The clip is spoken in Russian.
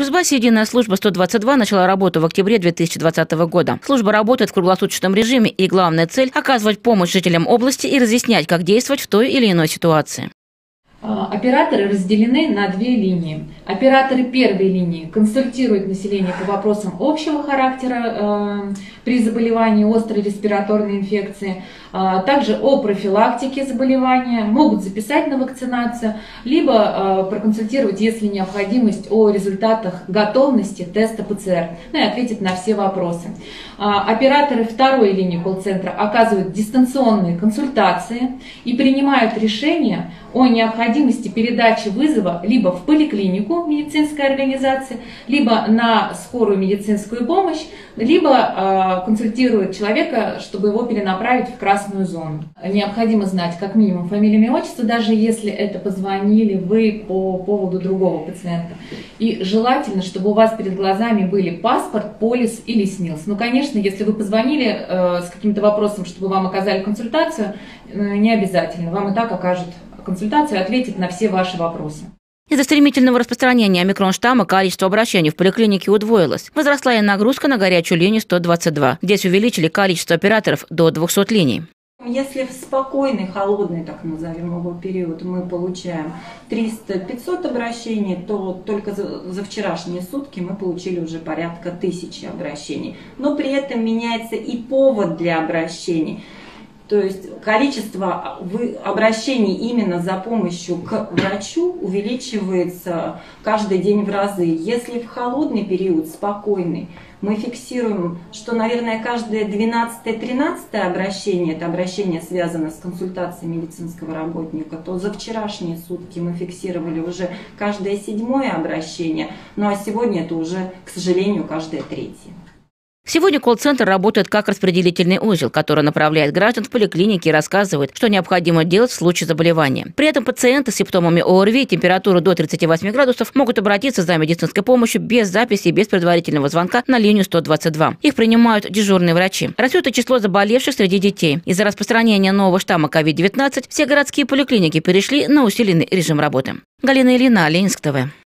Кузбассе единая служба 122 начала работу в октябре 2020 года. Служба работает в круглосуточном режиме, и главная цель – оказывать помощь жителям области и разъяснять, как действовать в той или иной ситуации. Операторы разделены на две линии. Операторы первой линии консультируют население по вопросам общего характера при заболевании острой респираторной инфекции, также о профилактике заболевания, могут записать на вакцинацию, либо проконсультировать, если необходимость, о результатах готовности теста ПЦР, и ответить на все вопросы. Операторы второй линии колл-центра оказывают дистанционные консультации и принимают решения о необходимости передачи вызова либо в поликлинику медицинской организации, либо на скорую медицинскую помощь, либо консультируют человека, чтобы его перенаправить в красную зону. Необходимо знать как минимум фамилию, имя, отчество, даже если это позвонили вы по поводу другого пациента. И желательно, чтобы у вас перед глазами были паспорт, полис или СНИЛС. Ну, конечно, если вы позвонили с каким-то вопросом, чтобы вам оказали консультацию, не обязательно. Вам и так окажут консультацию и ответит на все ваши вопросы. Из-за стремительного распространения омикрон-штамма количество обращений в поликлинике удвоилось. Возросла и нагрузка на горячую линию 122. Здесь увеличили количество операторов до 200 линий. Если в спокойный, холодный, так назовем его, период мы получаем 300-500 обращений, то только за вчерашние сутки мы получили уже порядка 1000 обращений. Но при этом меняется и повод для обращений. То есть количество обращений именно за помощью к врачу увеличивается каждый день в разы. Если в холодный период, спокойный, мы фиксируем, что, наверное, каждое 12-13 обращение, это обращение связано с консультацией медицинского работника, то за вчерашние сутки мы фиксировали уже каждое 7-е обращение, ну а сегодня это уже, к сожалению, каждое 3-е. Сегодня колл-центр работает как распределительный узел, который направляет граждан в поликлиники и рассказывает, что необходимо делать в случае заболевания. При этом пациенты с симптомами ОРВИ и температуры до 38 градусов могут обратиться за медицинской помощью без записи и без предварительного звонка на линию 122. Их принимают дежурные врачи. Растет и число заболевших среди детей. Из-за распространения нового штамма COVID-19 все городские поликлиники перешли на усиленный режим работы. Галина Ильина, Ленинск ТВ.